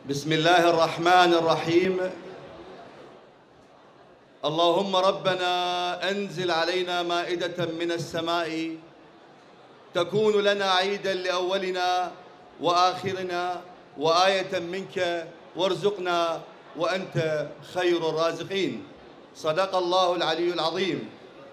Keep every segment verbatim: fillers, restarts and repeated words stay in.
بسم الله الرحمن الرحيم. اللهم ربنا أنزل علينا مائدة من السماء تكون لنا عيداً لأولنا وآخرنا وآية منك وارزقنا وأنت خير الرازقين. صدق الله العلي العظيم.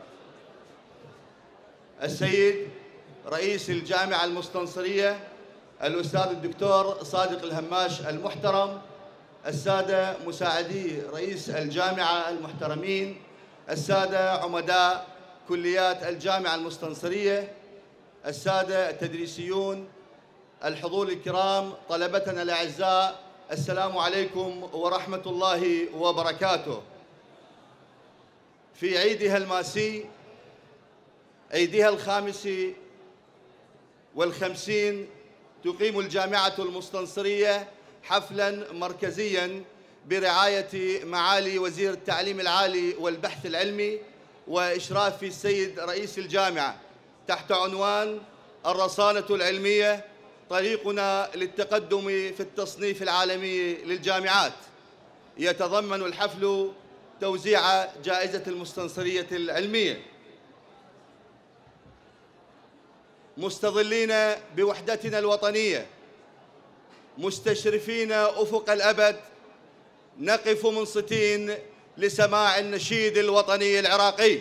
السيد رئيس الجامعة المستنصرية الأستاذ الدكتور صادق الهماش المحترم، السادة مساعدي رئيس الجامعة المحترمين، السادة عمداء كليات الجامعة المستنصرية، السادة التدريسيون، الحضور الكرام، طلبتنا الأعزاء، السلام عليكم ورحمة الله وبركاته. في عيدها الماسي، عيدها الخامس والخمسين، تقيم الجامعة المستنصرية حفلاً مركزياً برعاية معالي وزير التعليم العالي والبحث العلمي وإشراف السيد رئيس الجامعة تحت عنوان الرصانة العلمية، طريقنا للتقدم في التصنيف العالمي للجامعات. يتضمن الحفل توزيع جائزة المستنصرية العلمية. مستظلين بوحدتنا الوطنية، مستشرفين أفق الأبد، نقف منصتين لسماع النشيد الوطني العراقي.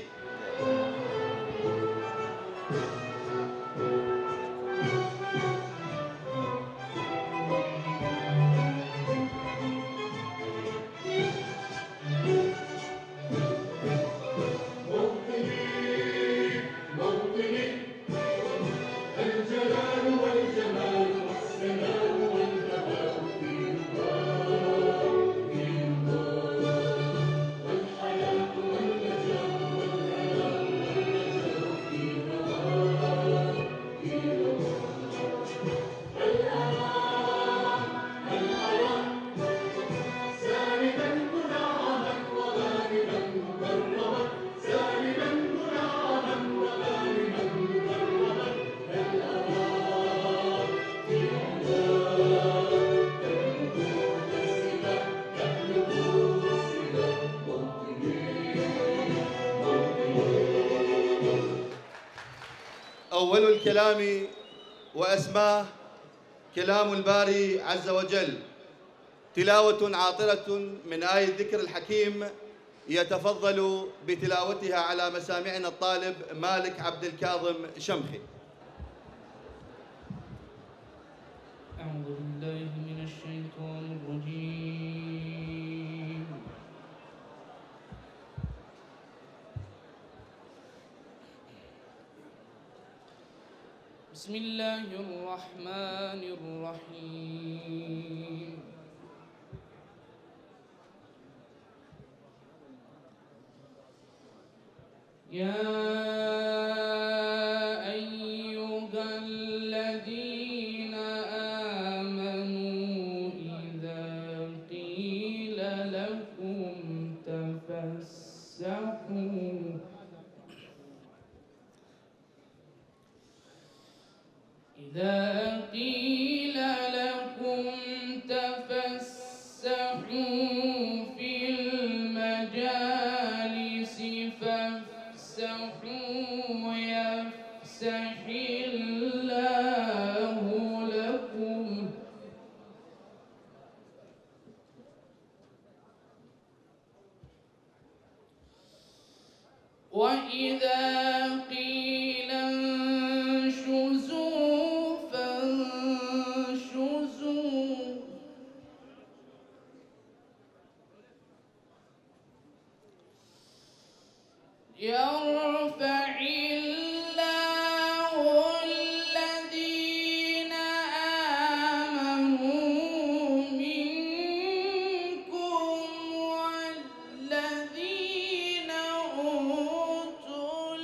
أول الكلام وأسماه كلام الباري عز وجل، تلاوة عاطرة من آية الذكر الحكيم يتفضل بتلاوتها على مسامعنا الطالب مالك عبد الكاظم شمخي. أعوذ بالله من الشيطان الرجيم. بسم الله الرحمن الرحيم. يا أيها الذين آمنوا إذا قيل لكم تفسحوا إذا قيل لكم تفسحوا في المجالس فافسحوا يفسح الله لكم. وإذا قيل انشزوا فانشزوا يرفع الله الذين آمنوا منكم والذين أوتوا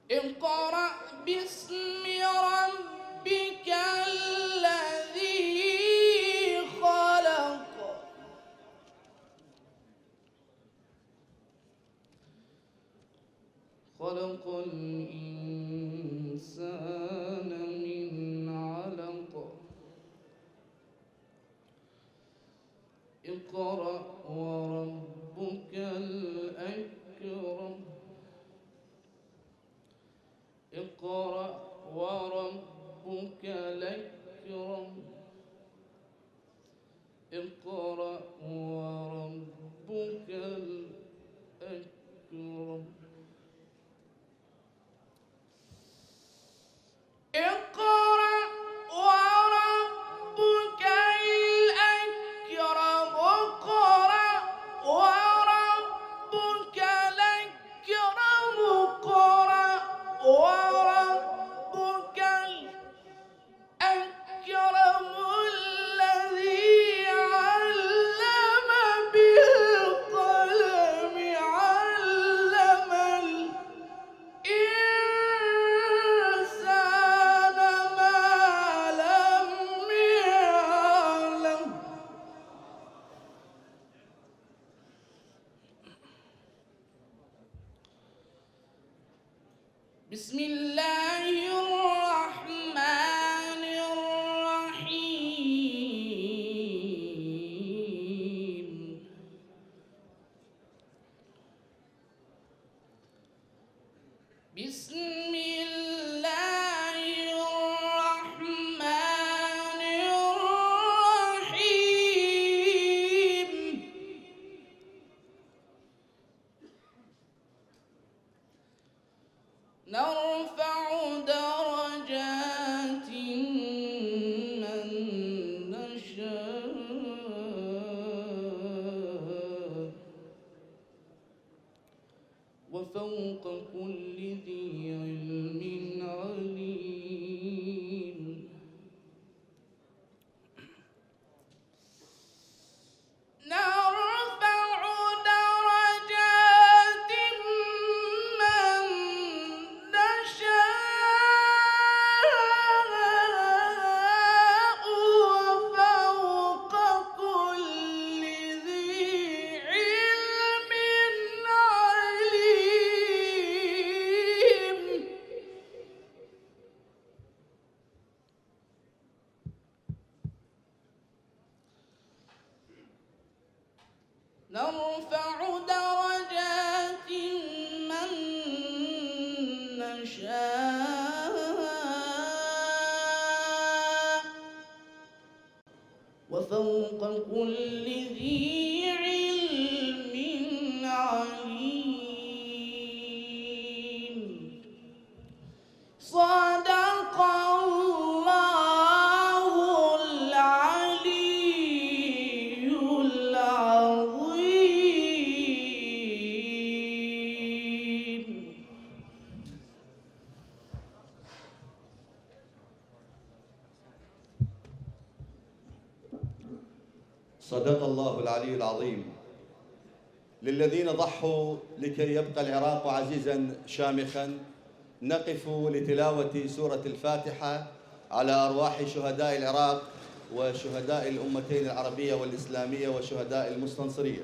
اقرأ باسم ربك الذي خلق خلق الإنسان من علق اقرأ وربك الأكرم اقرأ وربك الأكرم اقرأ وربك الأكرم اقرأ وربك الأكرم اقرأ وربك الأكرم اقرأ وربك الأكرم الذي علم بالقلم علم الإنسان ما لم يعلم بسم الله الرحمن الرحيم بسم الله الرحمن الرحيم نرفع درجات من نشاء وفوق كل ذي علم عليم نرفع درجات من نشاء وفوق كل ذي علم عليم نرفع درجات من نشاء وفوق كل ذي علم عليم صدق الله العلي العظيم. صدق الله العلي العظيم. للذين ضحوا لكي يبقى العراق عزيزا شامخا نقف لتلاوة سورة الفاتحة على أرواح شهداء العراق وشهداء الأمتين العربية والإسلامية وشهداء المستنصرية.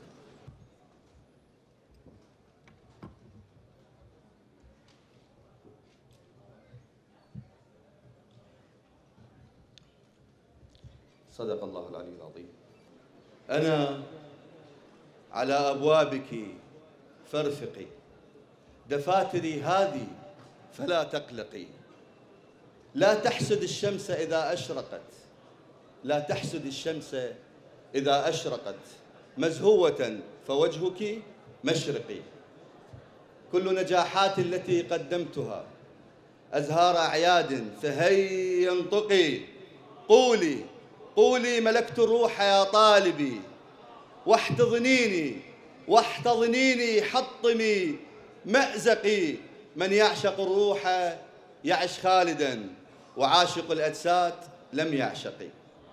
صدق الله العلي العظيم. أنا على أبوابك فارفقي، دفاتري هذه فلا تقلقي، لا تحسد الشمس إذا أشرقت، لا تحسد الشمس إذا أشرقت، مزهوة فوجهك مشرقي. كل نجاحات التي قدمتها أزهار أعياد فهيا انطقي، قولي قولي ملكت الروح يا طالبي، واحتضنيني واحتضنيني حطمي مأزقي. من يعشق الروح يعش خالدا، وعاشق الأجساد لم يعشقي.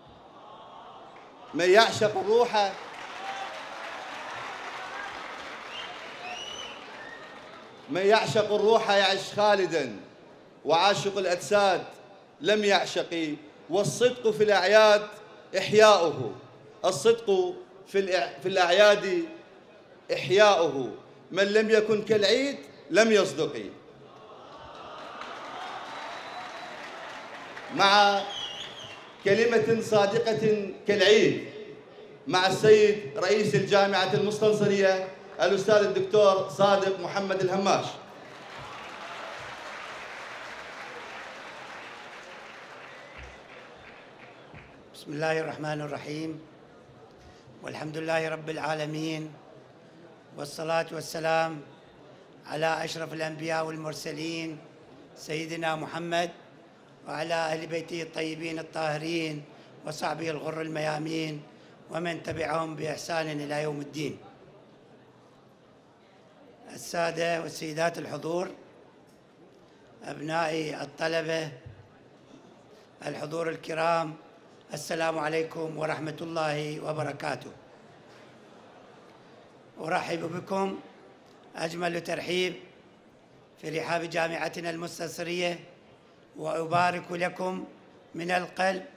من يعشق الروح من يعشق الروح يعش خالدا، وعاشق الأجساد لم يعشق. والصدق في الأعياد إحياؤه، الصدق في الأعياد إحياؤه، من لم يكن كالعيد لم يصدق. مع كلمة صادقة كالعيد مع السيد رئيس الجامعة المستنصرية الأستاذ الدكتور صادق محمد الهماش. بسم الله الرحمن الرحيم، والحمد لله رب العالمين، والصلاة والسلام على أشرف الأنبياء والمرسلين سيدنا محمد وعلى أهل بيته الطيبين الطاهرين وصحبه الغر الميامين ومن تبعهم بإحسان إلى يوم الدين. السادة والسيدات الحضور، أبنائي الطلبة، الحضور الكرام، السلام عليكم ورحمة الله وبركاته. أرحب بكم أجمل ترحيب في رحاب جامعتنا المستنصرية، وأبارك لكم من القلب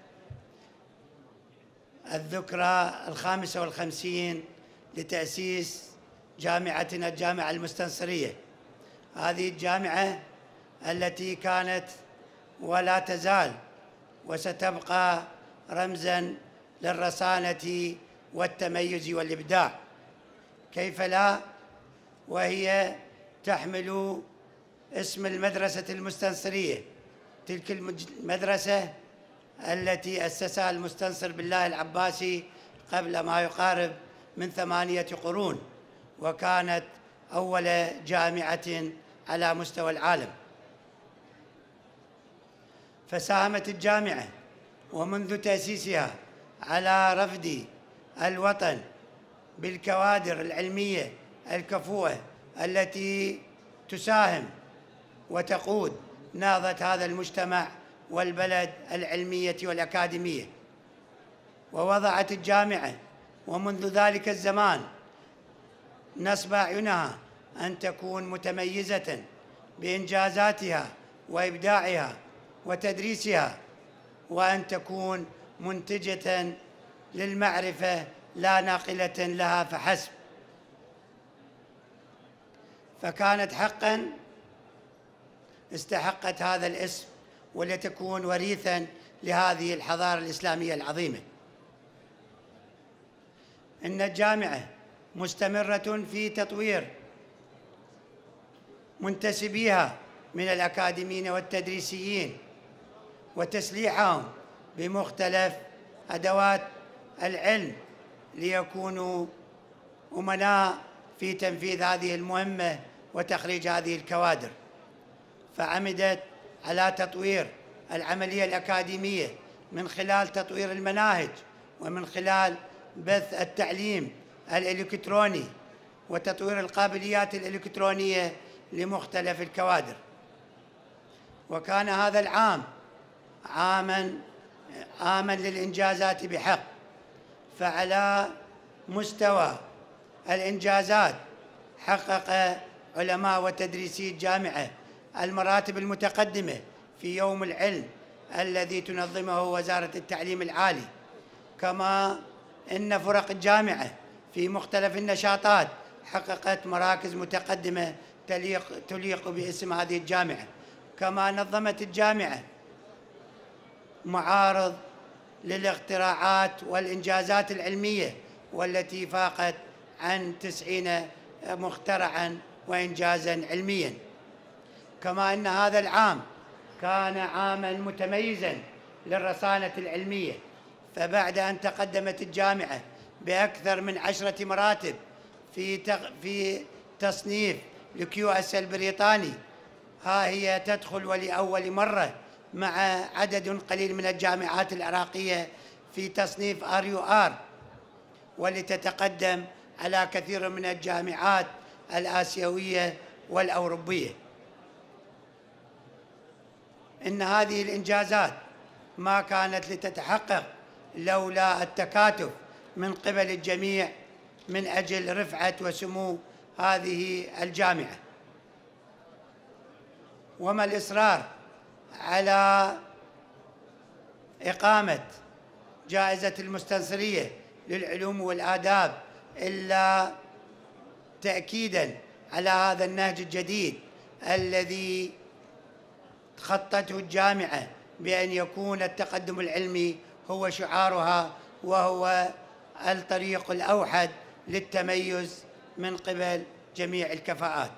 الذكرى الخامسة والخمسين لتأسيس جامعتنا الجامعة المستنصرية. هذه الجامعة التي كانت ولا تزال وستبقى رمزاً للرصانة والتميز والإبداع، كيف لا، وهي تحمل اسم المدرسة المستنصرية، تلك المدرسة التي أسسها المستنصر بالله العباسي قبل ما يقارب من ثمانية قرون، وكانت أول جامعة على مستوى العالم. فساهمت الجامعة ومنذ تأسيسها على رفد الوطن بالكوادر العلمية الكفؤة التي تساهم وتقود نهضة هذا المجتمع والبلد العلمية والأكاديمية. ووضعت الجامعة ومنذ ذلك الزمان نصب أعينها أن تكون متميزة بإنجازاتها وإبداعها وتدريسها، وأن تكون منتجة للمعرفة لا ناقلة لها فحسب. فكانت حقاً استحقت هذا الاسم ولتكون وريثاً لهذه الحضارة الإسلامية العظيمة. إن الجامعة مستمرة في تطوير منتسبيها من الأكاديميين والتدريسيين وتسليحهم بمختلف أدوات العلم ليكونوا أمناء في تنفيذ هذه المهمة وتخريج هذه الكوادر. فعمدت على تطوير العملية الأكاديمية من خلال تطوير المناهج، ومن خلال بث التعليم الإلكتروني وتطوير القابليات الإلكترونية لمختلف الكوادر. وكان هذا العام عاماً عاماً للإنجازات بحق. فعلى مستوى الإنجازات حقق علماء وتدريسي الجامعة المراتب المتقدمة في يوم العلم الذي تنظمه وزارة التعليم العالي، كما إن فرق الجامعة في مختلف النشاطات حققت مراكز متقدمة تليق, تليق باسم هذه الجامعة. كما نظمت الجامعة معارض للاختراعات والإنجازات العلمية والتي فاقت عن تسعين مخترعاً وإنجازاً علمياً. كما أن هذا العام كان عاماً متميزاً للرصانة العلمية، فبعد أن تقدمت الجامعة بأكثر من عشرة مراتب في في تصنيف الكيو اس البريطاني، ها هي تدخل ولأول مرة مع عدد قليل من الجامعات العراقية في تصنيف آر يو آر، ولتتقدم على كثير من الجامعات الآسيوية والأوروبية. إن هذه الإنجازات ما كانت لتتحقق لولا التكاتف من قبل الجميع من أجل رفعة وسمو هذه الجامعة. وما الإصرار على إقامة جائزة المستنصرية للعلوم والآداب إلا تأكيداً على هذا النهج الجديد الذي خطته الجامعة بأن يكون التقدم العلمي هو شعارها، وهو الطريق الأوحد للتميز من قبل جميع الكفاءات.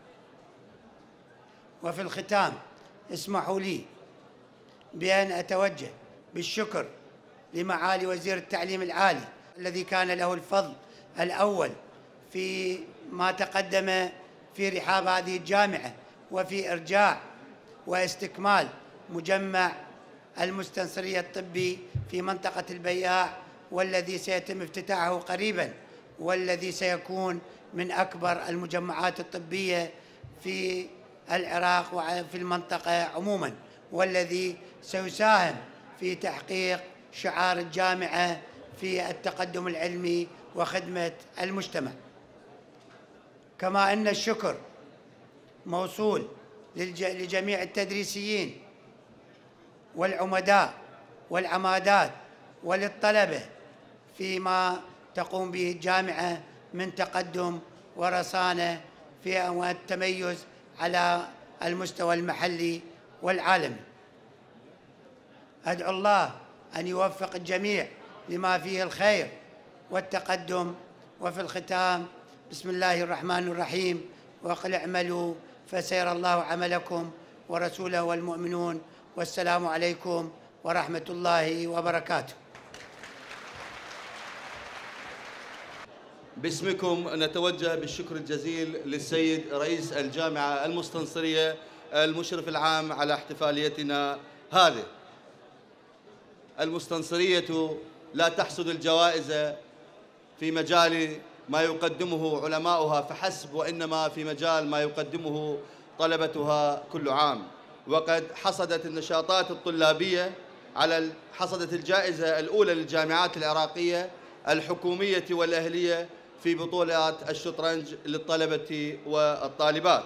وفي الختام اسمحوا لي بأن أتوجه بالشكر لمعالي وزير التعليم العالي الذي كان له الفضل الأول في ما تقدم في رحاب هذه الجامعة وفي إرجاع واستكمال مجمع المستنصرية الطبي في منطقة البياع، والذي سيتم افتتاحه قريباً، والذي سيكون من أكبر المجمعات الطبية في العراق وفي المنطقة عموماً، والذي سيساهم في تحقيق شعار الجامعة في التقدم العلمي وخدمة المجتمع. كما أن الشكر موصول لجميع التدريسيين والعمداء والعمادات وللطلبة فيما تقوم به الجامعة من تقدم ورصانة في التميز على المستوى المحلي والعالمي. أدعو الله أن يوفق الجميع لما فيه الخير والتقدم. وفي الختام بسم الله الرحمن الرحيم، وقل اعملوا فسيرى الله عملكم ورسوله والمؤمنون، والسلام عليكم ورحمة الله وبركاته. باسمكم نتوجه بالشكر الجزيل للسيد رئيس الجامعة المستنصرية المشرف العام على احتفاليتنا هذه. المستنصرية لا تحصد الجوائز في مجال ما يقدمه علماؤها فحسب، وإنما في مجال ما يقدمه طلبتها كل عام. وقد حصدت النشاطات الطلابية على حصدت الجائزة الأولى للجامعات العراقية الحكومية والأهلية في بطولات الشطرنج للطلبة والطالبات.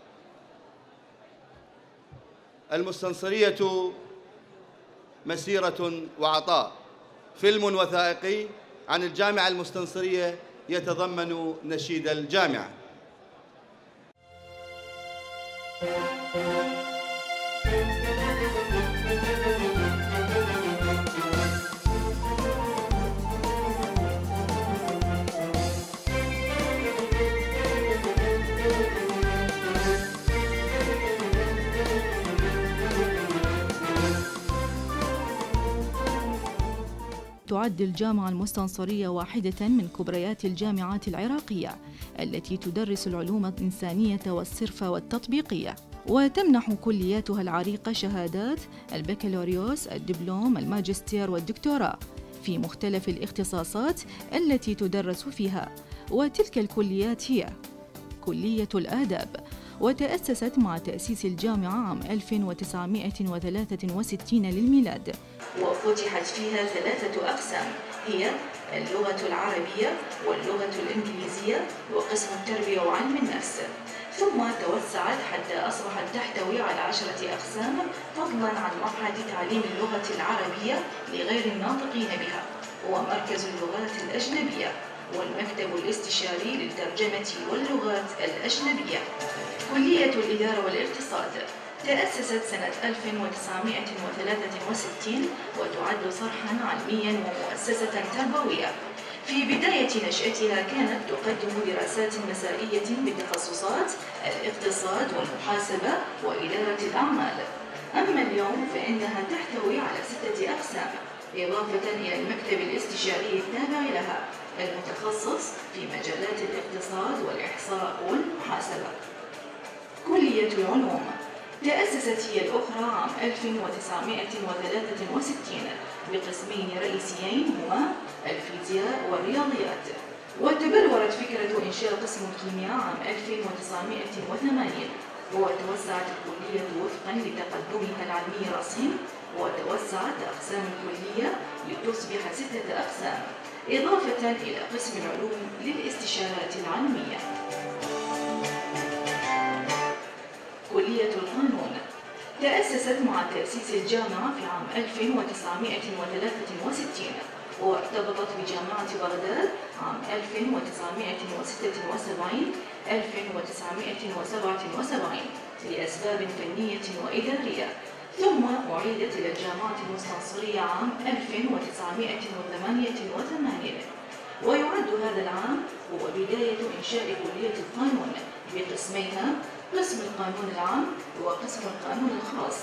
المستنصرية مسيرة وعطاء، فيلم وثائقي عن الجامعة المستنصرية يتضمن نشيد الجامعة. تعد الجامعة المستنصرية واحدة من كبريات الجامعات العراقية التي تدرس العلوم الإنسانية والصرفة والتطبيقية، وتمنح كلياتها العريقة شهادات البكالوريوس، الدبلوم، الماجستير والدكتوراه في مختلف الاختصاصات التي تدرس فيها. وتلك الكليات هي كلية الآداب، وتأسست مع تأسيس الجامعة عام ألف وتسعمائة وثلاثة وستين للميلاد، وفتحت فيها ثلاثة أقسام هي اللغة العربية واللغة الإنجليزية وقسم التربية وعلم النفس، ثم توسعت حتى أصبحت تحتوي على عشرة أقسام فضلاً عن معهد تعليم اللغة العربية لغير الناطقين بها، ومركز اللغات الأجنبية، والمكتب الاستشاري للترجمة واللغات الأجنبية. كلية الإدارة والاقتصاد تأسست سنة ألف وتسعمائة وثلاثة وستين وتعد صرحاً علمياً ومؤسسة تربوية. في بداية نشأتها كانت تقدم دراسات مسائية بتخصصات الاقتصاد والمحاسبة وإدارة الأعمال. أما اليوم فإنها تحتوي على ستة أقسام، إضافة إلى المكتب الاستشاري التابع لها المتخصص في مجالات الاقتصاد والإحصاء والمحاسبة. كلية العلوم تأسست هي الأخرى عام ألف وتسعمائة وثلاثة وستين بقسمين رئيسيين هما الفيزياء والرياضيات، وتبلورت فكرة إنشاء قسم الكيمياء عام ألف وتسعمائة وثمانين، وتوسعت الكلية وفقاً لتقدمها العلمي الرصين، وتوسعت أقسام الكلية لتصبح ستة أقسام، إضافة إلى قسم العلوم للاستشارات العلمية. كلية القانون تأسست مع تأسيس الجامعة في عام ألف وتسعمائة وثلاثة وستين، وارتبطت بجامعة بغداد عام ألف وتسعمائة وستة وسبعين ألف وتسعمائة وسبعة وسبعين لأسباب فنية وإدارية، ثم أعيدت إلى الجامعة المستنصرية عام ألف وتسعمائة وثمانية وثمانين. ويعد هذا العام هو بداية إنشاء كلية القانون بقسميها، قسم القانون العام وقسم القانون الخاص.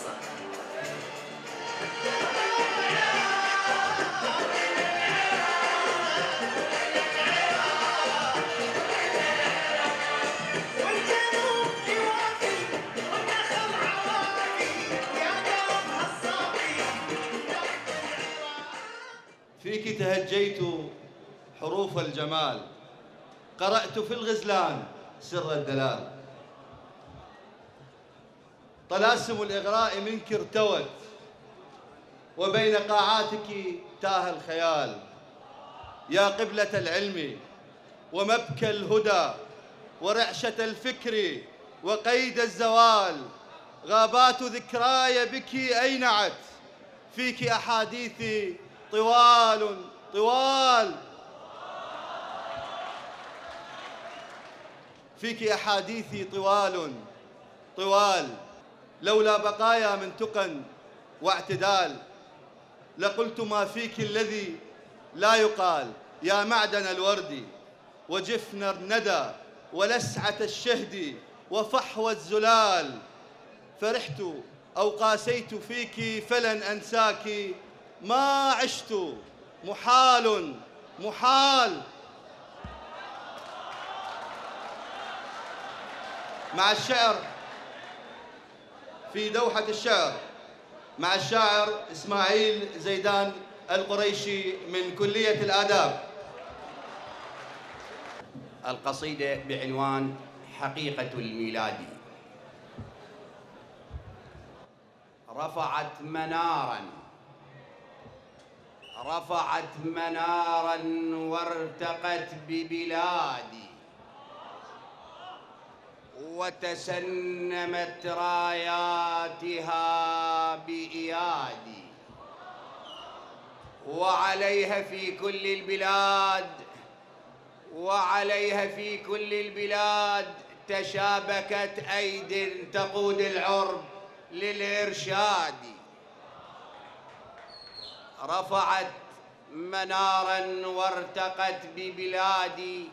فيك تهجيت حروف الجمال، قرأت في الغزلان سر الدلال، طلاسم الإغراء منك ارتوت، وبين قاعاتك تاه الخيال. يا قبلة العلم ومبكى الهدى ورعشة الفكر وقيد الزوال، غابات ذكراي بك أينعت، فيك أحاديثي طوال طوال، فيك أحاديثي طوال طوال، لولا بقايا من تقى واعتدال لقلت ما فيك الذي لا يقال. يا معدن الورد وجفن الندى ولسعة الشهد وفحوى الزلال، فرحت أو قاسيت فيك فلن أنساك، ما عشت محال محال. مع الشعر في دوحة الشعر مع الشاعر إسماعيل زيدان القريشي من كلية الآداب. القصيدة بعنوان حقيقة الميلاد. رفعت مناراً رفعت مناراً وارتقت ببلادي، وتسنمت راياتها بإيادي، وعليها في كل البلاد وعليها في كل البلاد تشابكت أيد تقود العرب للإرشاد. رفعت مناراً وارتقت ببلادي،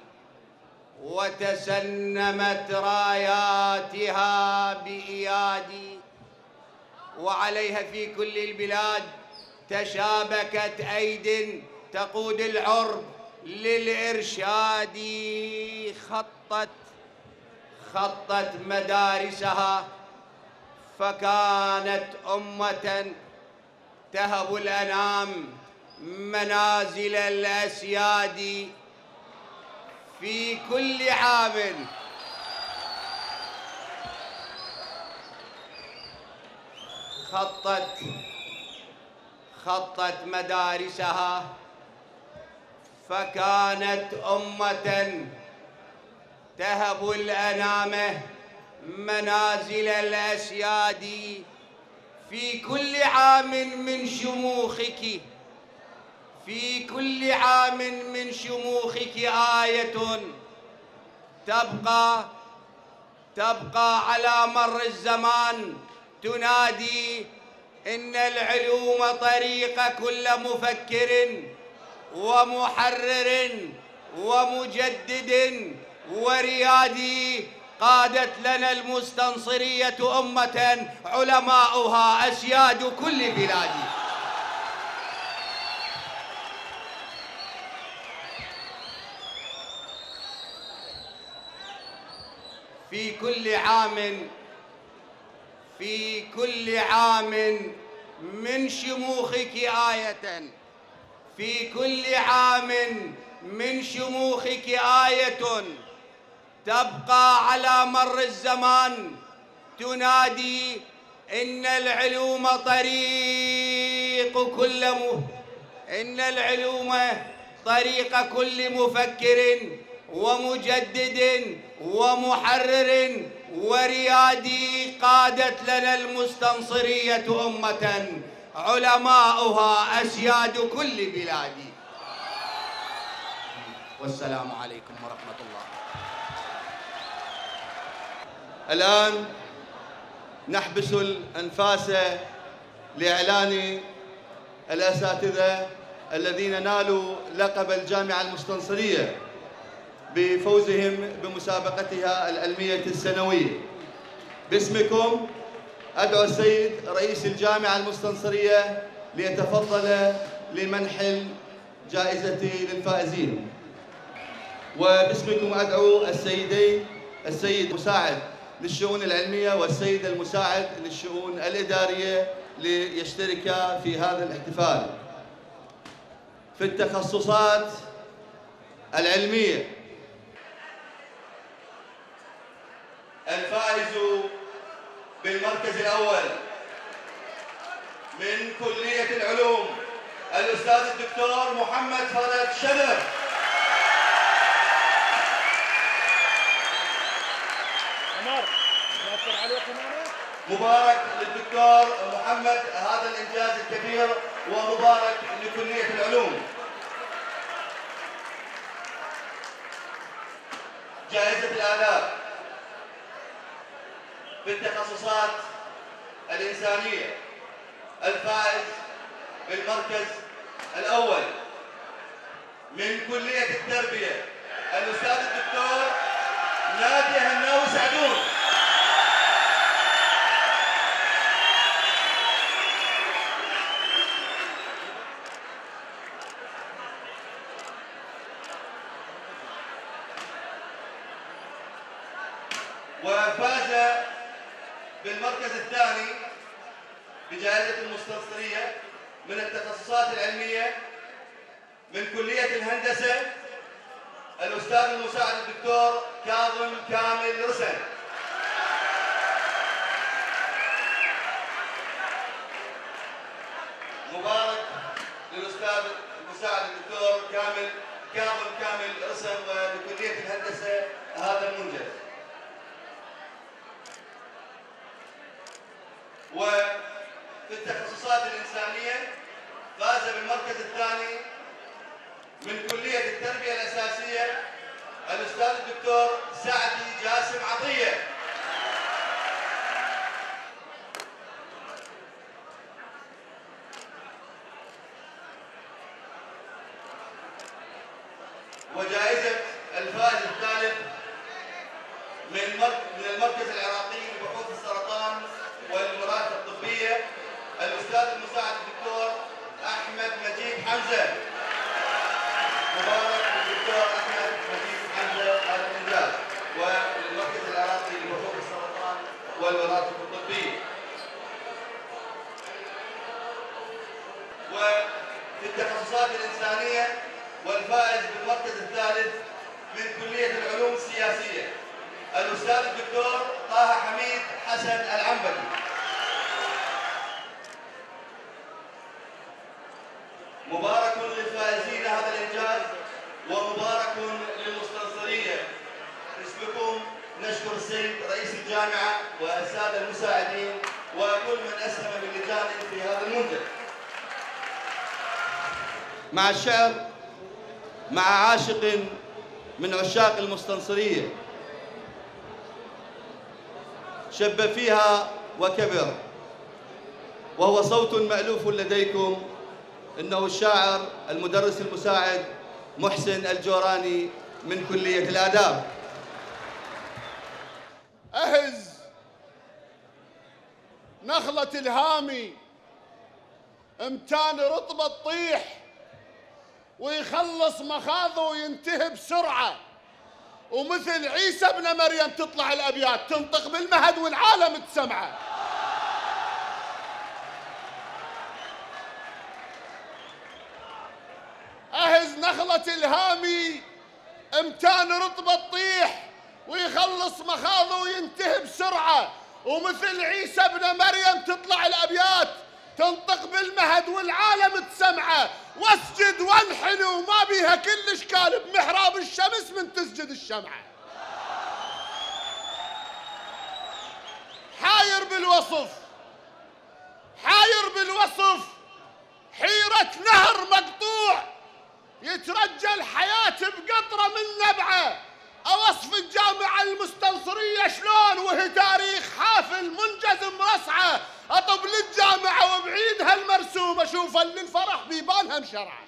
وتسنمت راياتها بإيادي، وعليها في كل البلاد تشابكت أيد تقود العرب للإرشاد. خطت خطت مدارسها فكانت أمة تهب الأنام منازل الأسياد. في كل عام خطت خطت مدارسها فكانت أمة تهب الأنام منازل الأسياد. في كل عام من شموخك في كل عام من شموخك آية تبقى تبقى على مر الزمان تنادي إن العلوم طريق كل مفكر ومحرر ومجدد وريادي. قادت لنا المستنصرية أمة علماؤها أسياد كل بلادي. في كل عام في كل عام من شموخك آية في كل عام من شموخك آية تبقى على مر الزمان تنادي إن العلوم طريق كل م... إن العلوم طريق كل مفكر ومجدد ومحرر وريادي قادت لنا المستنصرية أمة علماؤها أسياد كل بلادي. والسلام عليكم ورحمة الله. الآن نحبس الأنفاس لإعلان الأساتذة الذين نالوا لقب الجامعة المستنصرية بفوزهم بمسابقتها العلمية السنوية. باسمكم أدعو السيد رئيس الجامعة المستنصرية ليتفضل لمنح الجائزة للفائزين. وباسمكم أدعو السيدين السيد مساعد للشؤون العلمية والسيد المساعد للشؤون الإدارية ليشتركا في هذا الاحتفال. في التخصصات العلمية الفائز بالمركز الأول من كلية العلوم الأستاذ الدكتور محمد فرج شنر. مبارك للدكتور محمد هذا الإنجاز الكبير، ومبارك لكلية العلوم. جائزة الآداب في التخصصات الإنسانية الفائز بالمركز الأول من كلية التربية الأستاذ الدكتور نادي هناوي سعدون. وفاز بالمركز الثاني بجائزة المستنصرية من التخصصات العلمية من كلية الهندسة الأستاذ المساعد الدكتور كاظم كامل رسن. مبارك للأستاذ المساعد الدكتور كامل كاظم كامل رسن ولكلية الهندسة هذا المنجز. وفي التخصصات الإنسانية فاز بالمركز الثاني من كلية التربية الأساسية الأستاذ الدكتور سعدي جاسم عطية. وجائزة الفائز الثالث من من المركز العراقي لبحوث السرطان والمرافق الطبية الأستاذ المساعد الدكتور أحمد مجيد حمزة. مبارك للدكتور أحمد مجيد حمزة هذا الإنجاز. وللمركز العراقي لبحوث السرطان والمرافق الطبية. وفي التخصصات الإنسانية والفائز بالمركز الثالث من كلية العلوم السياسية الأستاذ الدكتور طه حميد حسن العنبري. مبارك للفائزين هذا الإنجاز، ومبارك للمستنصرية. باسمكم نشكر السيد رئيس الجامعة والسادة المساعدين وكل من أسهم باللجان في هذا المنجز. مع الشعر مع عاشق من عشاق المستنصرية شب فيها وكبر، وهو صوت مألوف لديكم، إنه الشاعر المدرس المساعد محسن الجوراني من كلية الآداب. أهز نخلة الهامي امتان رطبة تطيح ويخلص مخاضه وينتهي بسرعة، ومثل عيسى ابن مريم تطلع الأبيات تنطق بالمهد والعالم تسمعه. أهز نخلة الهامي امتان رطبة تطيح ويخلص مخاضه وينتهي بسرعة، ومثل عيسى ابن مريم تطلع الأبيات تنطق بالمهد والعالم تسمعه، واسجد وانحني وما بيها كل اشكال بمحراب الشمس من تسجد الشمعه. حاير بالوصف حاير بالوصف حيرة نهر مقطوع يترجى الحياة بقطرة من نبعه. أوصف الجامعة المستنصرية شلون وهي تاريخ حافل منجز مرصعه. أطب للجامعة وبعيدها المرسوم أشوف اللي الفرح بيبانها مشرعه.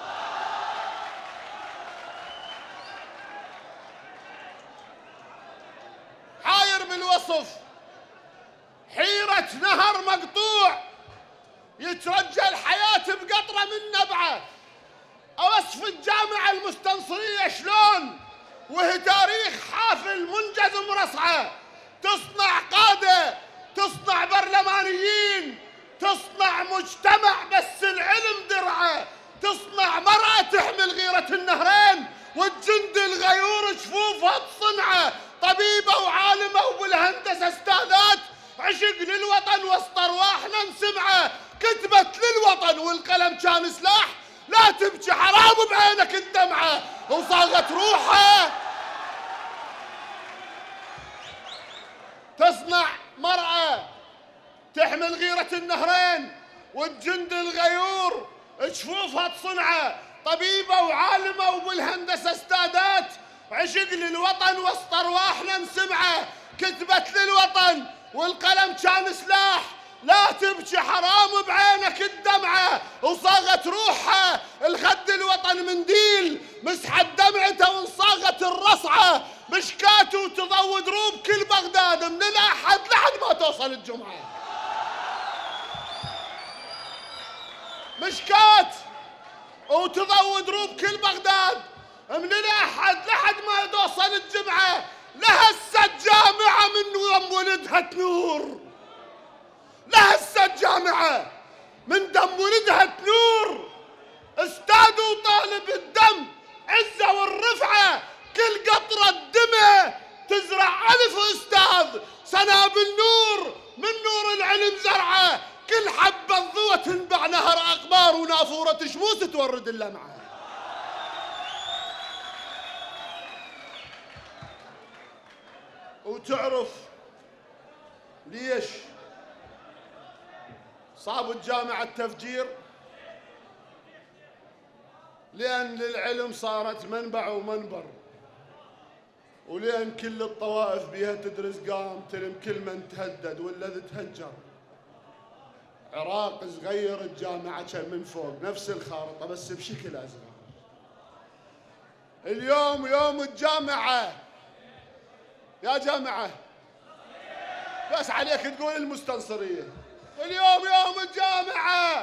حاير بالوصف حيرة نهر مقطوع يترجى الحياة بقطرة من نبعه. أوصف الجامعة المستنصرية شلون وهي تاريخ حافل منجز مرصعه. تصنع قادة، تصنع برلمانيين، تصنع مجتمع بس العلم درعه. تصنع مرأة تحمل غيرة النهرين والجند الغيور جفوفها تصنعه. طبيبة وعالمة وبالهندسة استاذات عشق للوطن وسط ارواحنا نسمعه. كتبت للوطن والقلم كان سلاح، لا تبكي حرام بعينك الدمعه. وصاغت روحها تصنع مرأة تحمل غيرة النهرين والجند الغيور جفوفها تصنعه. طبيبة وعالمة وبالهندسة استاذات عشق للوطن وسط ارواحنا نسمعه. كتبت للوطن والقلم كان سلاح، لا تبكي حرام بعينك الدمعه. وصاغت روحها الخد الوطن منديل مسحت دمعته وانصاغت الرصعه. مشكات وتضوي دروب كل بغداد من الاحد لحد ما توصل الجمعه. مشكات وتضوي دروب كل بغداد من الاحد لحد ما توصل الجمعه. لهست جامعه من دم ولدها تنور، لهست جامعه من دم ولدها تنور. استاذ وطالب الدم عزه والرفعه، كل قطره دمه تزرع الف استاذ. سنابل نور من نور العلم زرعه، كل حبه ضوء تنبع نهر اقبار ونافوره شموس تورد اللمعه. وتعرف ليش صابت جامعة تفجير؟ لأن للعلم صارت منبع ومنبر، ولأن كل الطوائف بيها تدرس قام تلم كل من تهدد والذي تهجر. عراق صغير الجامعة من فوق نفس الخارطة بس بشكل أصغر. اليوم يوم الجامعة يا جامعة، بس عليك تقول المستنصرية. اليوم يوم الجامعة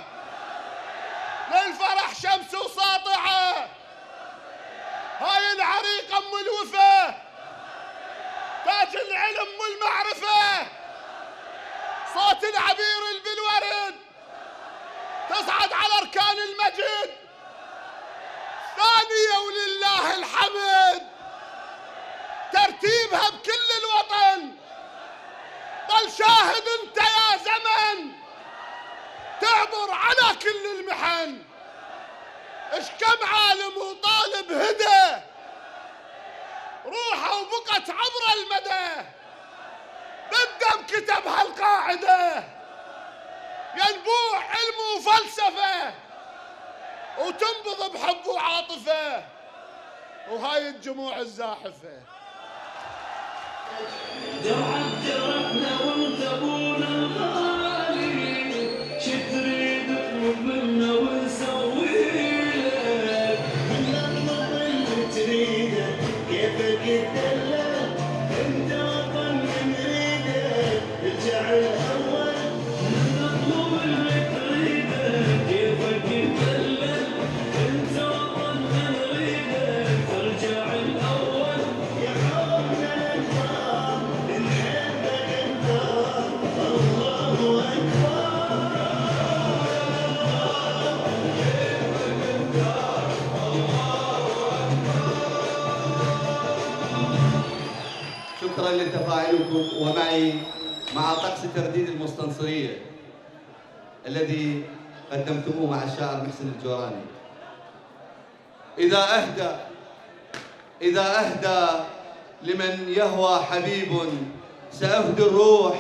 للفرح شمس وساطعة. هاي العريقة ام الوفا تاج العلم والمعرفة. صوت العبير بالورد تصعد على اركان المجد. ثانية ولله الحمد ترتيبها بكل الوطن. ضل شاهد انت يا زمن تعبر على كل المحن. اش كم عالم وطالب هدى روحه وبقت عبر المدى. بالدم كتب هالقاعدة ينبوع علم وفلسفة وتنبض بحب وعاطفة. وهاي الجموع الزاحفة درعك درعنا وانت ابونا الغالي. شي تريد اطلب منا ونسويلك نطلب اللي تريده كيفك تدلل. انت وطن نريده ارجع الاول. نطلب اللي تريده كيفك تدلل. انت وطن نريده ترجع الاول. يا حبنا الأكبر نحبك انت الله اكبر. شكرا لتفاعلكم ومعي مع طقس ترديد المستنصرية. الذي قدمتموه مع الشاعر محسن الجوراني. إذا أهدى إذا أهدى لمن يهوى حبيب سأهدي الروح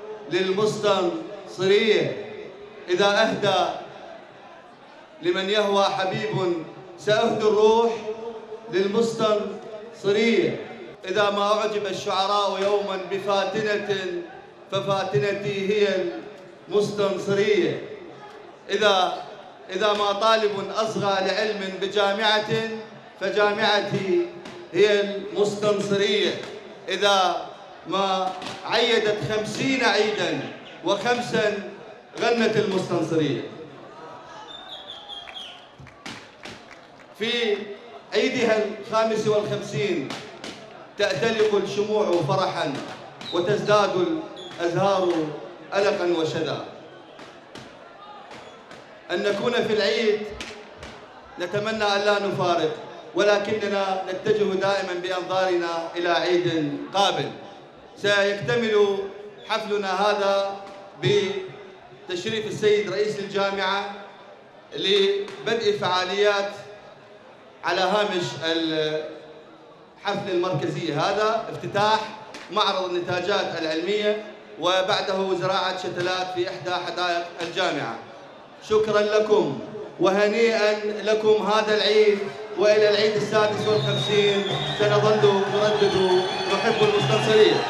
للمستنصرية. إذا أهدى لمن يهوى حبيب سأهدي الروح للمستنصرية. إذا ما أعجب الشعراء يوما بفاتنة ففاتنتي هي المستنصرية. إذا إذا ما طالب أصغى لعلم بجامعة فجامعتي هي المستنصرية. إذا ما عيدت خمسين عيدا وخمسا غنت المستنصرية. في عيدها الخامس والخمسين تأتلق الشموع فرحا وتزداد الأزهار ألقا وشذا. أن نكون في العيد نتمنى أن لا نفارق، ولكننا نتجه دائما بأنظارنا إلى عيد قابل. سيكتمل حفلنا هذا بتشريف السيد رئيس الجامعة لبدء فعاليات على هامش الحفل المركزي. هذا افتتاح معرض النتاجات العلمية وبعده زراعة شتلات في إحدى حدائق الجامعة. شكرا لكم وهنيئا لكم هذا العيد، وإلى العيد السادس والخمسين سنظل نردد نحب المستنصرية.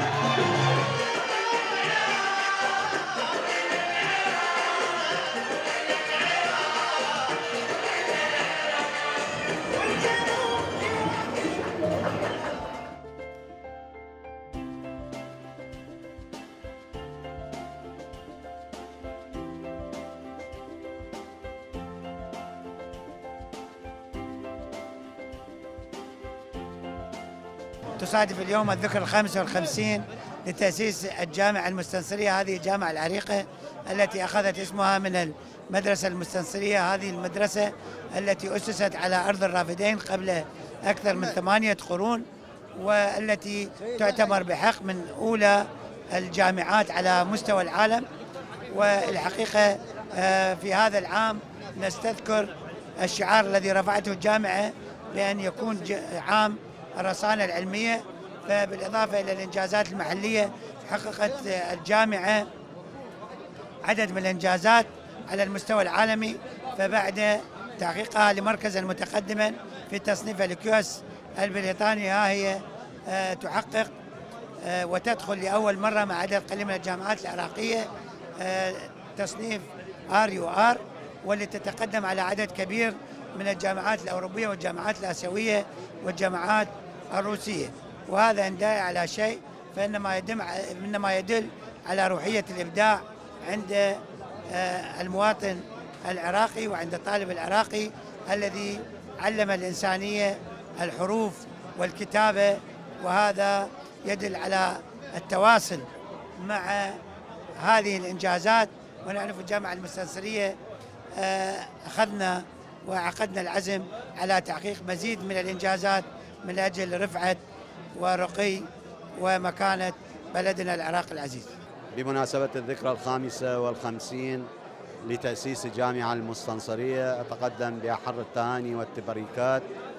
تصادف اليوم الذكرى الخامسة والخمسين لتأسيس الجامعة المستنصرية. هذه الجامعة العريقة التي أخذت اسمها من المدرسة المستنصرية. هذه المدرسة التي أسست على أرض الرافدين قبل أكثر من ثمانية قرون، والتي تعتبر بحق من أولى الجامعات على مستوى العالم. والحقيقة في هذا العام نستذكر الشعار الذي رفعته الجامعة بأن يكون عام الرصانة العلمية. فبالإضافة إلى الإنجازات المحلية حققت الجامعة عدد من الإنجازات على المستوى العالمي. فبعد تحقيقها لمركزا متقدما في تصنيف الكيو اس البريطاني، ها هي تحقق وتدخل لأول مرة مع عدد قليل من الجامعات العراقية تصنيف آر يو آر، والتي تتقدم على عدد كبير من الجامعات الأوروبية والجامعات الآسيوية والجامعات الروسية. وهذا إن دل على شيء فإنما يدل إنما يدل على روحية الإبداع عند المواطن العراقي وعند الطالب العراقي الذي علم الإنسانية الحروف والكتابة. وهذا يدل على التواصل مع هذه الإنجازات. ونحن في الجامعة المستنصرية أخذنا وعقدنا العزم على تحقيق مزيد من الإنجازات من أجل رفعة ورقي ومكانة بلدنا العراق العزيز. بمناسبة الذكرى الخامسة والخمسين لتأسيس الجامعة المستنصرية، أتقدم بأحر التهاني والتبريكات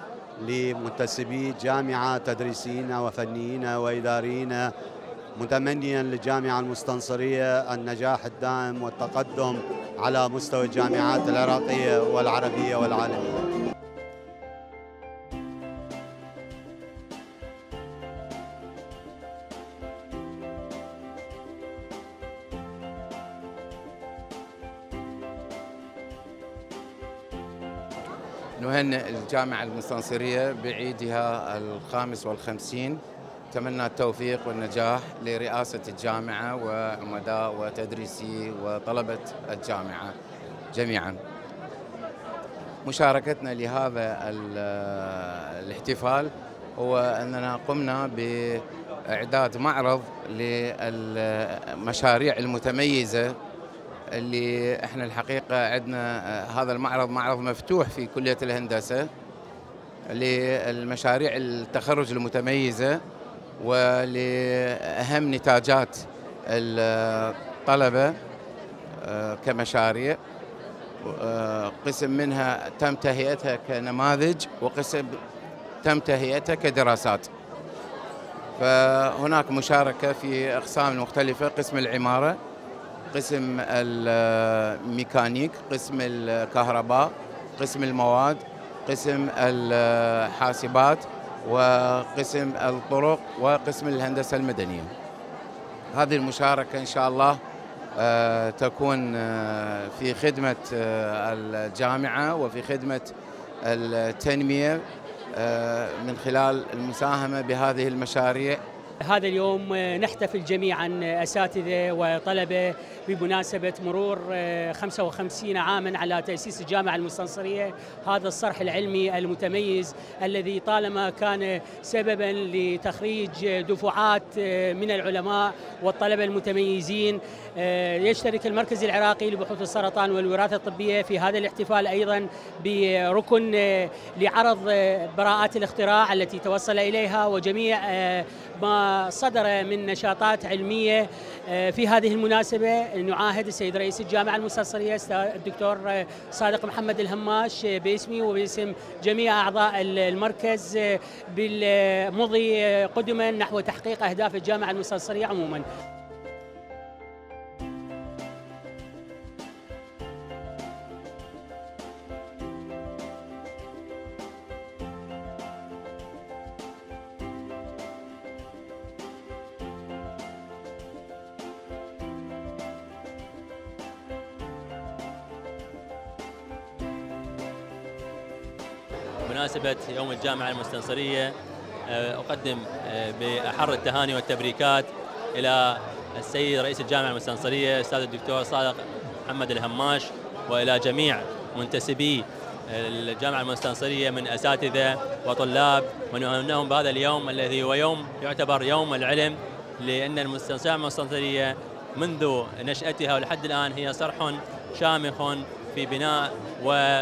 لمنتسبي الجامعة، تدريسيين وفنيين وإداريين، متمنيا للجامعة المستنصرية النجاح الدائم والتقدم على مستوى الجامعات العراقية والعربية والعالمية. نهنئ الجامعة المستنصرية بعيدها الخامس والخمسين. نتمنى التوفيق والنجاح لرئاسة الجامعة وعمداء وتدريسي وطلبة الجامعة جميعا. مشاركتنا لهذا الاحتفال هو أننا قمنا بإعداد معرض للمشاريع المتميزة اللي احنا الحقيقة عندنا. هذا المعرض معرض مفتوح في كلية الهندسة للمشاريع التخرج المتميزة ولأهم نتاجات الطلبة كمشاريع، قسم منها تم تهيئتها كنماذج، وقسم تم تهيئتها كدراسات. فهناك مشاركة في أقسام مختلفة: قسم العمارة، قسم الميكانيك، قسم الكهرباء، قسم المواد، قسم الحاسبات، وقسم الطرق، وقسم الهندسة المدنية. هذه المشاركة إن شاء الله تكون في خدمة الجامعة وفي خدمة التنمية من خلال المساهمة بهذه المشاريع. هذا اليوم نحتفل جميعا أساتذة وطلبة بمناسبة مرور خمسة وخمسين عاما على تأسيس الجامعة المستنصرية، هذا الصرح العلمي المتميز الذي طالما كان سببا لتخريج دفعات من العلماء والطلبة المتميزين. يشترك المركز العراقي لبحوث السرطان والوراثة الطبية في هذا الاحتفال أيضا بركن لعرض براءات الاختراع التي توصل إليها وجميع ما صدر من نشاطات علمية. في هذه المناسبة نعاهد السيد رئيس الجامعة المستنصرية الدكتور صادق محمد الهماش باسمي وباسم جميع أعضاء المركز بالمضي قدما نحو تحقيق أهداف الجامعة المستنصرية عموما. بمناسبة يوم الجامعة المستنصرية أقدم بأحر التهاني والتبريكات إلى السيد رئيس الجامعة المستنصرية الأستاذ الدكتور صادق محمد الهماش، وإلى جميع منتسبي الجامعة المستنصرية من أساتذة وطلاب، ونهنئهم بهذا اليوم الذي هو يوم يعتبر يوم العلم، لأن الجامعة المستنصرية منذ نشأتها ولحد الآن هي صرح شامخ في بناء و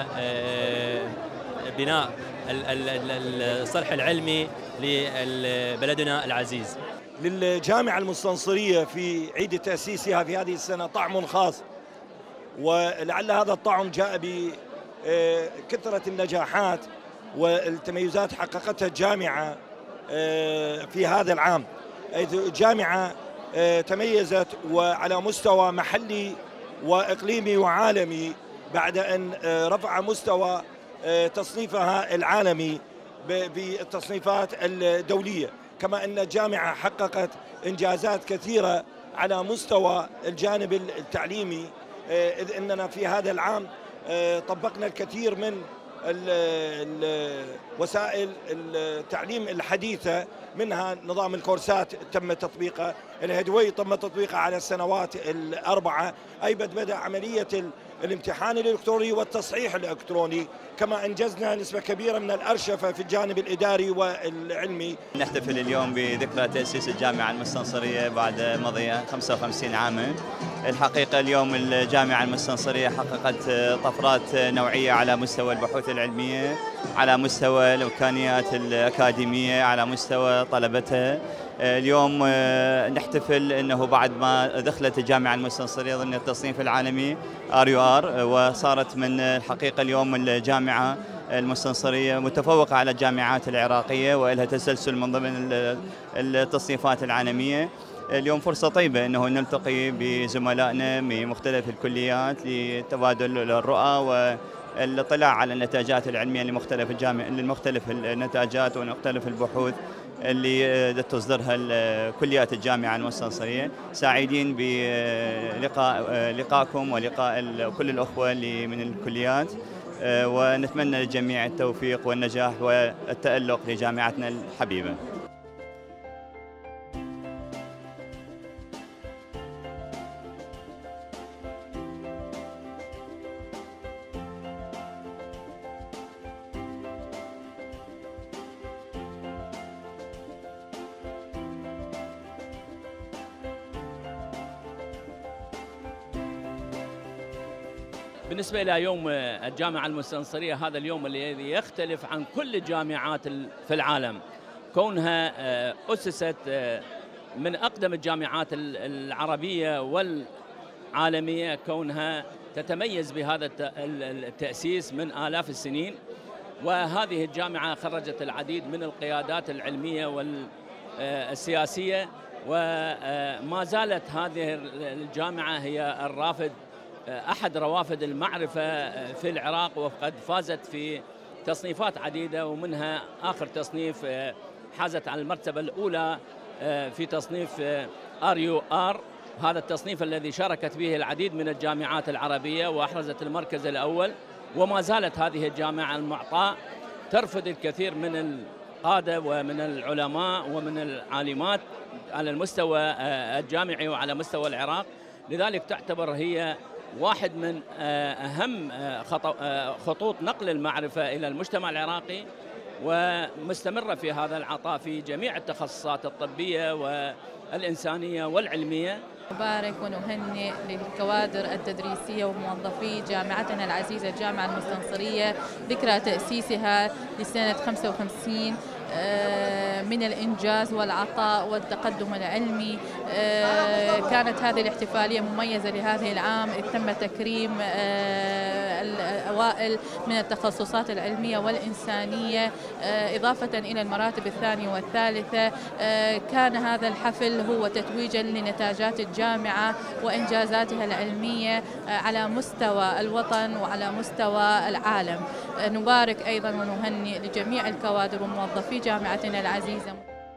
بناء الصرح العلمي لبلدنا العزيز. للجامعة المستنصرية في عيد تأسيسها في هذه السنة طعم خاص، ولعل هذا الطعم جاء بكثرة النجاحات والتميزات حققتها الجامعة في هذا العام. الجامعة تميزت وعلى مستوى محلي وإقليمي وعالمي بعد أن رفع مستوى تصنيفها العالمي بالتصنيفات الدولية، كما أن الجامعة حققت إنجازات كثيرة على مستوى الجانب التعليمي، إذ أننا في هذا العام طبقنا الكثير من وسائل التعليم الحديثة، منها نظام الكورسات تم تطبيقه، الهدوي تم تطبيقه على السنوات الأربعة، أيضا بدأ عملية الامتحان الإلكتروني والتصحيح الإلكتروني، كما أنجزنا نسبة كبيرة من الأرشفة في الجانب الإداري والعلمي. نحتفل اليوم بذكرى تأسيس الجامعة المستنصرية بعد مضي خمسة وخمسين عاما. الحقيقة اليوم الجامعة المستنصرية حققت طفرات نوعية على مستوى البحوث العلمية، على مستوى الإمكانيات الأكاديمية، على مستوى طلبتها. اليوم نحتفل أنه بعد ما دخلت الجامعة المستنصرية ضمن التصنيف العالمي آر يو آر، وصارت من الحقيقة اليوم الجامعة المستنصرية متفوقة على الجامعات العراقية وإلها تسلسل من ضمن التصنيفات العالمية. اليوم فرصة طيبة أنه نلتقي بزملائنا من مختلف الكليات لتبادل الرؤى والاطلاع على النتاجات العلمية لمختلف الجامعة لمختلف النتاجات ومختلف البحوث اللي تصدرها كليات الجامعة المستنصرية. سعيدين بلقاء لقاءكم ولقاء كل الأخوة اللي من الكليات، ونتمنى للجميع التوفيق والنجاح والتألق لجامعتنا الحبيبة. بالنسبة إلى يوم الجامعة المستنصرية، هذا اليوم الذي يختلف عن كل الجامعات في العالم، كونها أسست من أقدم الجامعات العربية عالمية، كونها تتميز بهذا التأسيس من آلاف السنين. وهذه الجامعة خرجت العديد من القيادات العلمية والسياسية، وما زالت هذه الجامعة هي الرافد أحد روافد المعرفة في العراق، وقد فازت في تصنيفات عديدة، ومنها آخر تصنيف حازت على المرتبة الأولى في تصنيف آر يو آر، هذا التصنيف الذي شاركت به العديد من الجامعات العربية وأحرزت المركز الأول. وما زالت هذه الجامعة المعطاء ترفض الكثير من القادة ومن العلماء ومن العالمات على المستوى الجامعي وعلى مستوى العراق، لذلك تعتبر هي واحد من أهم خطوط نقل المعرفة إلى المجتمع العراقي، ومستمرة في هذا العطاء في جميع التخصصات الطبية والإنسانية والعلمية. نبارك ونهنئ للكوادر التدريسية وموظفي جامعتنا العزيزة الجامعة المستنصرية ذكرى تأسيسها لسنة خمسة وخمسين من الإنجاز والعطاء والتقدم العلمي. كانت هذه الاحتفالية مميزة لهذه العام، إذ تم تكريم الأوائل من التخصصات العلمية والإنسانية إضافة إلى المراتب الثانية والثالثة. كان هذا الحفل هو تتويجا لنتاجات الجامعة وإنجازاتها العلمية على مستوى الوطن وعلى مستوى العالم. نبارك أيضا ونهنئ لجميع الكوادر وموظفي جامعتنا العزيزة.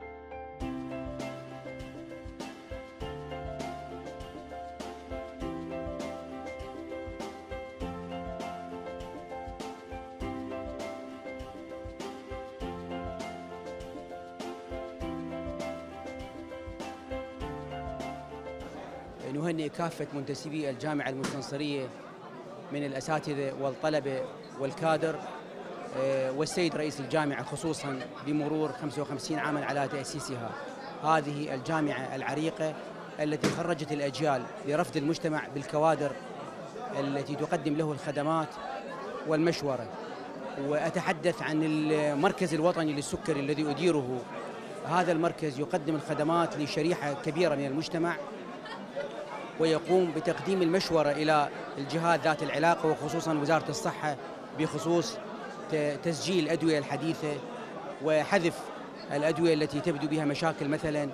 نهنئ كافة منتسبي الجامعة المستنصرية من الأساتذة والطلبة والكادر والسيد رئيس الجامعة خصوصا بمرور خمسة وخمسين عاما على تأسيسها. هذه الجامعة العريقة التي خرجت الأجيال لرفد المجتمع بالكوادر التي تقدم له الخدمات والمشورة. وأتحدث عن المركز الوطني للسكري الذي أديره. هذا المركز يقدم الخدمات لشريحة كبيرة من المجتمع، ويقوم بتقديم المشورة إلى الجهات ذات العلاقة وخصوصا وزارة الصحة بخصوص تسجيل الأدوية الحديثة وحذف الأدوية التي تبدو بها مشاكل مثلا،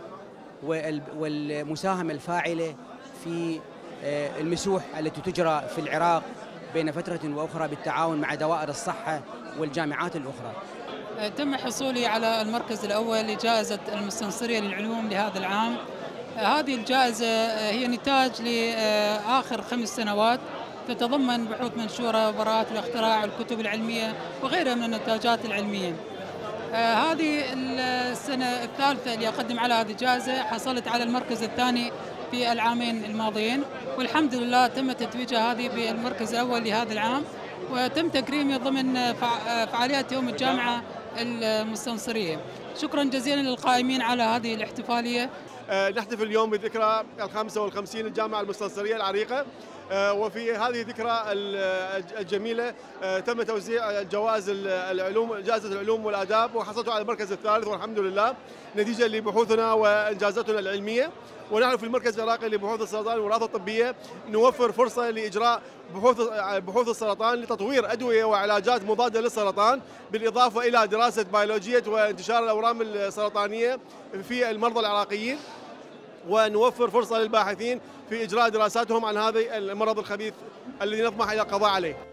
والمساهمة الفاعلة في المسوح التي تجرى في العراق بين فترة وأخرى بالتعاون مع دوائر الصحة والجامعات الأخرى. تم حصولي على المركز الأول لجائزة المستنصرية للعلوم لهذا العام. هذه الجائزة هي نتاج لآخر خمس سنوات، تتضمن بحوث منشورة وبراءات الاختراع والكتب العلمية وغيرها من النتاجات العلمية. هذه السنة الثالثة اللي أقدم على هذه الجائزة، حصلت على المركز الثاني في العامين الماضيين، والحمد لله تم تتويجها هذه بالمركز الأول لهذا العام، وتم تكريمي ضمن فعاليات يوم الجامعة المستنصرية. شكرا جزيلا للقائمين على هذه الاحتفالية. نحتفل اليوم بذكرى الخامسة والخمسين للجامعة المستنصرية العريقة، وفي هذه الذكرى الجميلة تم توزيع جوائز العلوم، جائزة العلوم والآداب، وحصلت على المركز الثالث والحمد لله نتيجة لبحوثنا وإنجازاتنا العلمية. ونحن في المركز العراقي لبحوث السرطان والوراثة الطبية نوفر فرصة لإجراء بحوث بحوث السرطان لتطوير أدوية وعلاجات مضادة للسرطان، بالإضافة إلى دراسة بيولوجية وانتشار الأورام السرطانية في المرضى العراقيين، ونوفر فرصة للباحثين في إجراء دراساتهم عن هذا المرض الخبيث الذي نطمح إلى القضاء عليه.